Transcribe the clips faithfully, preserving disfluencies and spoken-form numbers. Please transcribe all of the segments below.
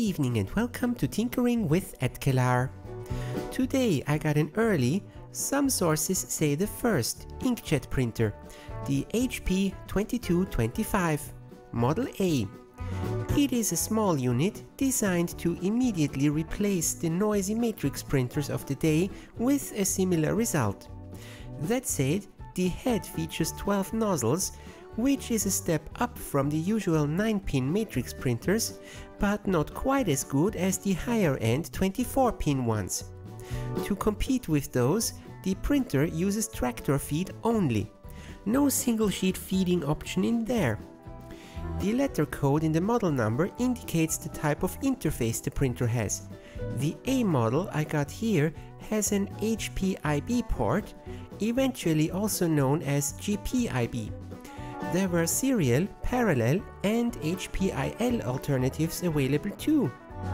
evening and welcome to Tinkering with Edkelar. Today I got an early, some sources say the first, inkjet printer, the H P twenty-two twenty-five, Model A. It is a small unit designed to immediately replace the noisy matrix printers of the day with a similar result. That said, the head features twelve nozzles, which is a step up from the usual nine pin matrix printers, but not quite as good as the higher-end twenty-four pin ones. To compete with those, the printer uses tractor feed only. No single sheet feeding option in there. The letter code in the model number indicates the type of interface the printer has. The A model I got here has an H P I B port, eventually also known as G P I B. There were serial, parallel and H P I L alternatives available too.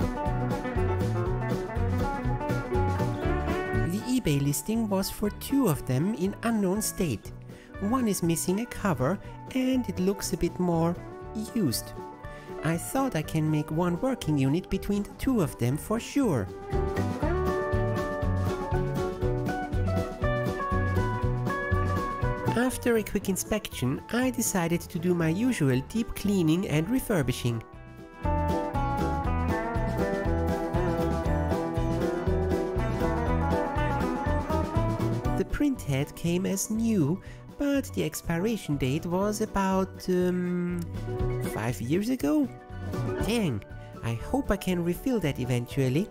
The eBay listing was for two of them in unknown state. One is missing a cover and it looks a bit more used. I thought I can make one working unit between the two of them for sure. After a quick inspection, I decided to do my usual deep cleaning and refurbishing. The printhead came as new, but the expiration date was about um, five years ago? Dang, I hope I can refill that eventually.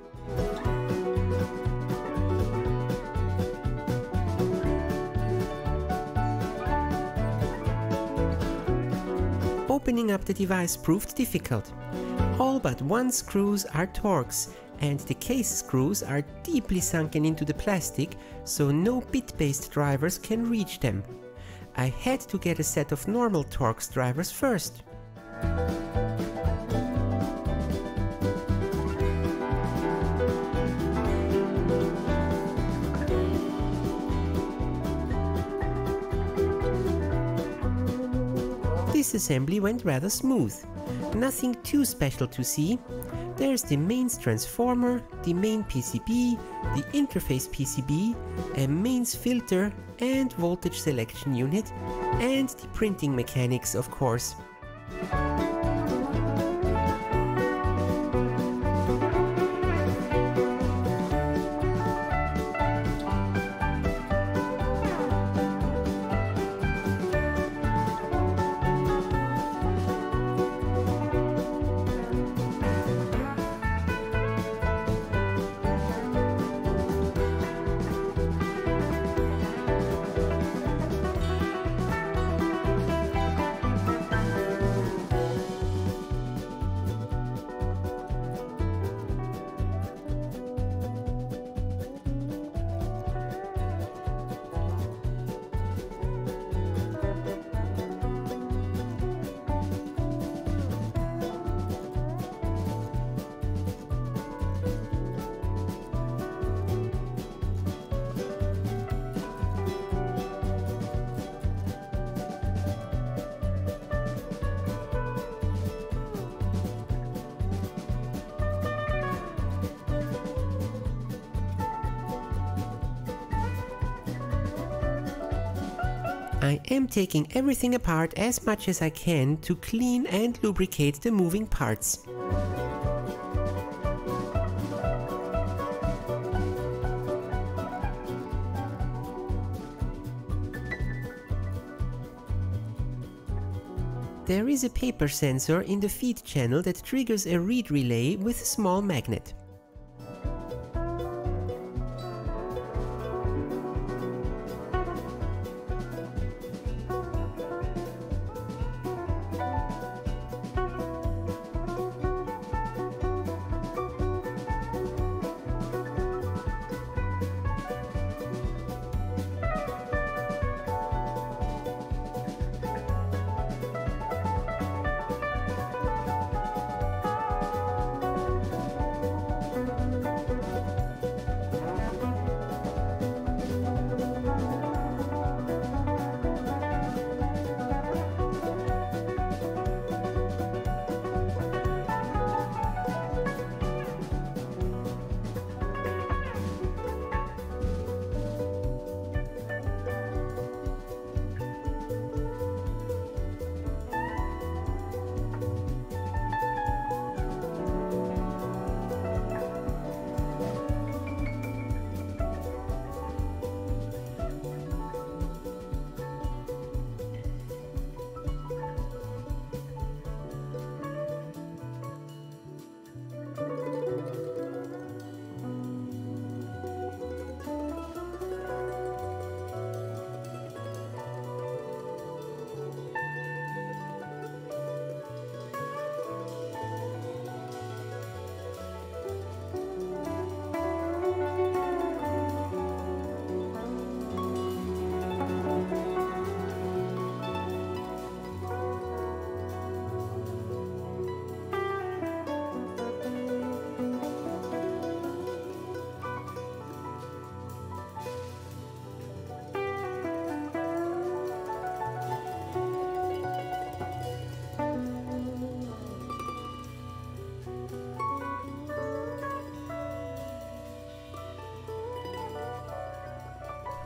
Opening up the device proved difficult. All but one screws are Torx, and the case screws are deeply sunken into the plastic, so no bit-based drivers can reach them. I had to get a set of normal Torx drivers first. Disassembly went rather smooth. Nothing too special to see. There's the mains transformer, the main P C B, the interface P C B, a mains filter and voltage selection unit, and the printing mechanics, of course. I am taking everything apart as much as I can to clean and lubricate the moving parts. There is a paper sensor in the feed channel that triggers a read relay with a small magnet.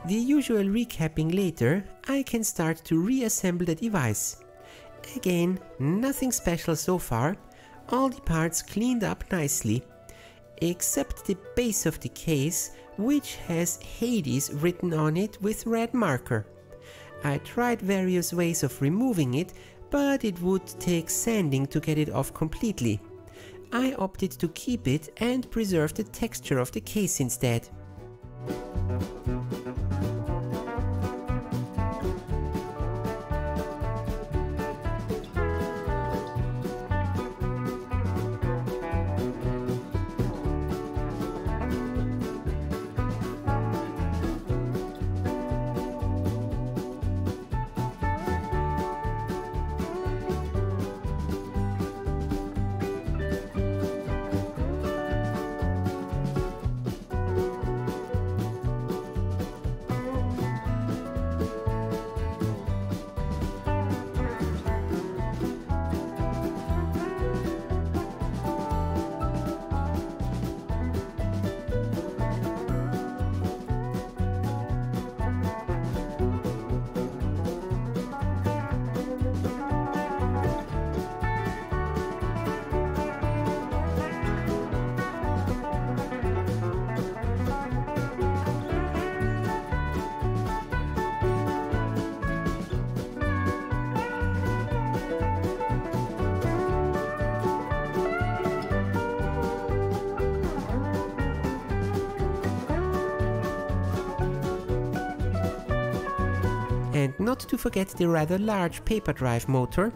the usual recapping later, I can start to reassemble the device. Again, nothing special so far, all the parts cleaned up nicely, except the base of the case, which has Hades written on it with red marker. I tried various ways of removing it, but it would take sanding to get it off completely. I opted to keep it and preserve the texture of the case instead. And not to forget the rather large paper drive motor.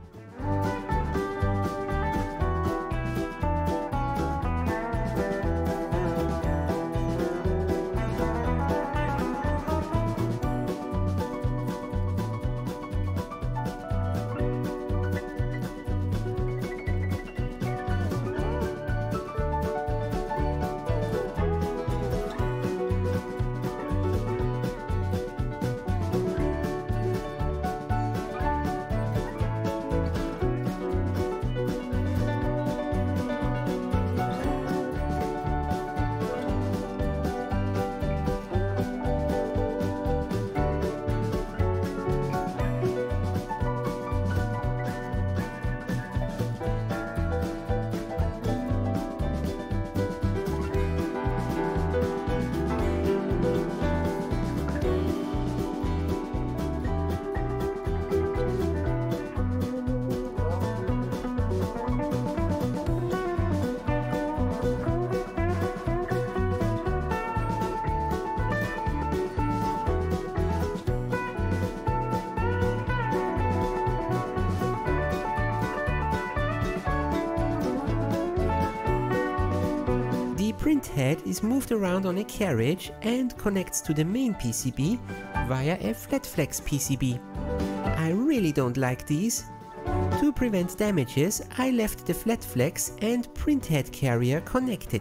Print head is moved around on a carriage and connects to the main P C B via a flat flex P C B. I really don't like these. To prevent damages, I left the flat flex and print head carrier connected.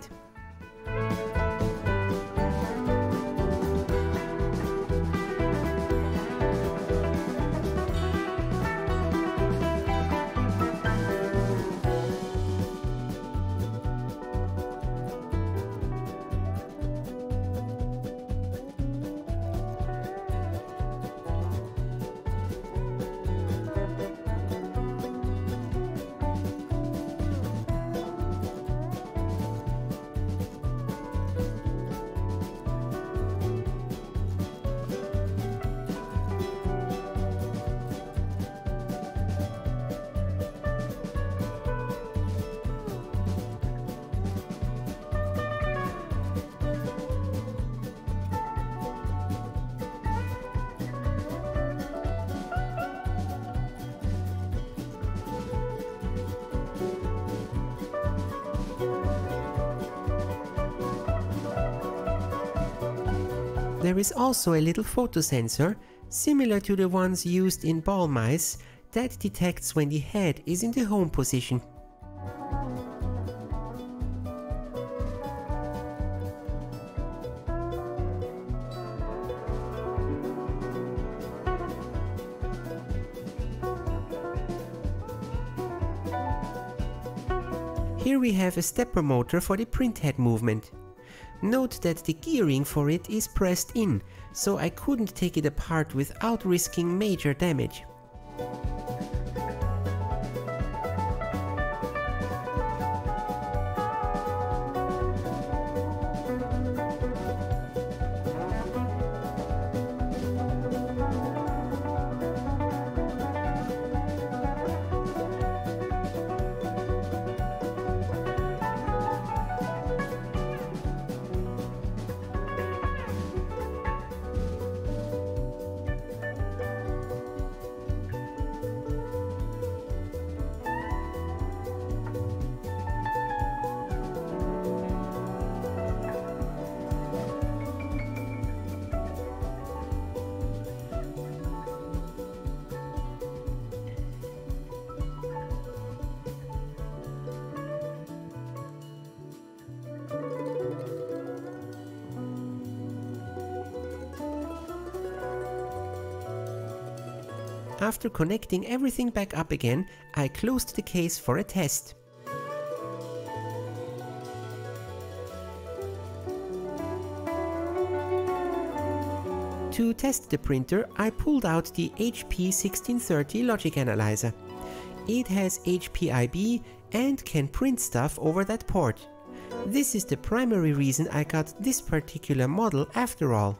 There is also a little photo sensor, similar to the ones used in ball mice, that detects when the head is in the home position. Here we have a stepper motor for the print head movement. Note that the gearing for it is pressed in, so I couldn't take it apart without risking major damage. After connecting everything back up again, I closed the case for a test. To test the printer, I pulled out the H P sixteen thirty logic analyzer. It has H P I B and can print stuff over that port. This is the primary reason I got this particular model after all.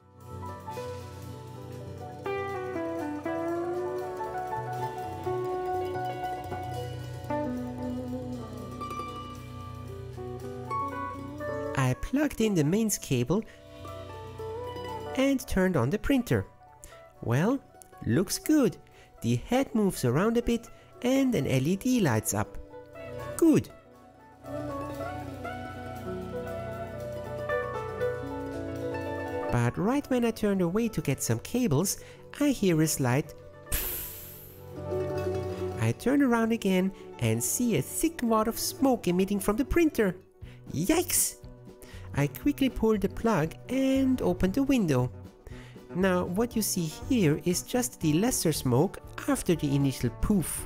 I plugged in the mains cable and turned on the printer. Well, looks good. The head moves around a bit and an L E D lights up. Good. But right when I turned away to get some cables, I hear a slight pfft. I turn around again and see a thick wad of smoke emitting from the printer. Yikes! I quickly pulled the plug and opened the window. Now what you see here is just the lesser smoke after the initial poof.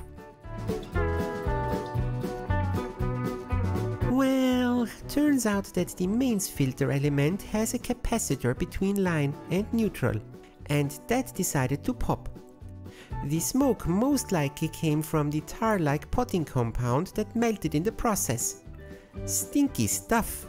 Well, turns out that the mains filter element has a capacitor between line and neutral, and that decided to pop. The smoke most likely came from the tar-like potting compound that melted in the process. Stinky stuff.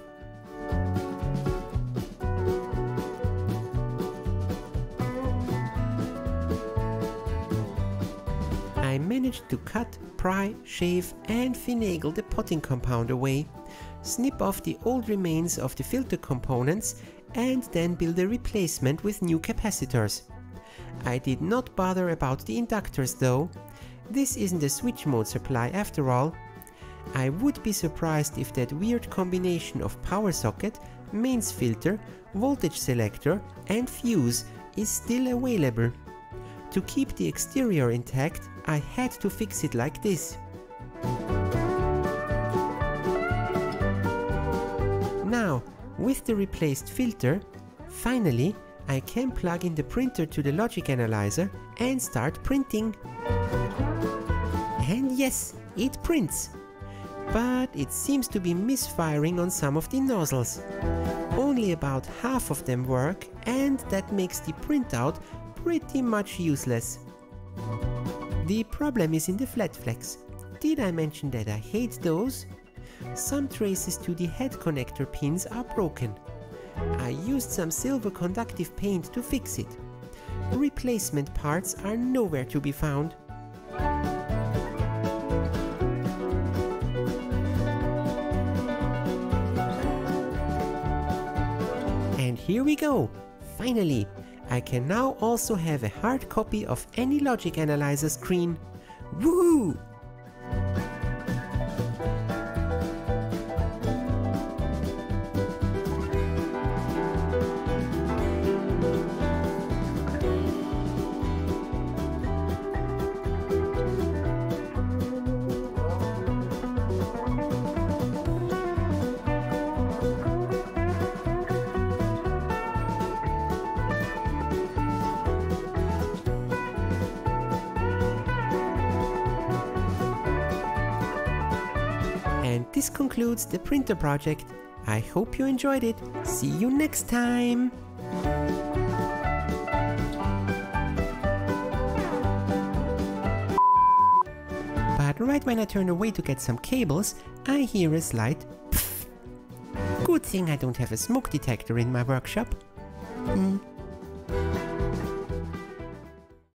I managed to cut, pry, shave and finagle the potting compound away, snip off the old remains of the filter components and then build a replacement with new capacitors. I did not bother about the inductors though. This isn't a switch mode supply after all. I would be surprised if that weird combination of power socket, mains filter, voltage selector and fuse is still available. To keep the exterior intact, I had to fix it like this. Now, with the replaced filter, finally I can plug in the printer to the logic analyzer and start printing. And yes, it prints. But it seems to be misfiring on some of the nozzles. Only about half of them work, and that makes the printout pretty much useless. The problem is in the flat flex. Did I mention that I hate those? Some traces to the head connector pins are broken. I used some silver conductive paint to fix it. Replacement parts are nowhere to be found. And here we go! Finally! I can now also have a hard copy of any logic analyzer screen. Woohoo! And this concludes the printer project. I hope you enjoyed it. See you next time! But right when I turn away to get some cables, I hear a slight pfft. Good thing I don't have a smoke detector in my workshop. Hmm.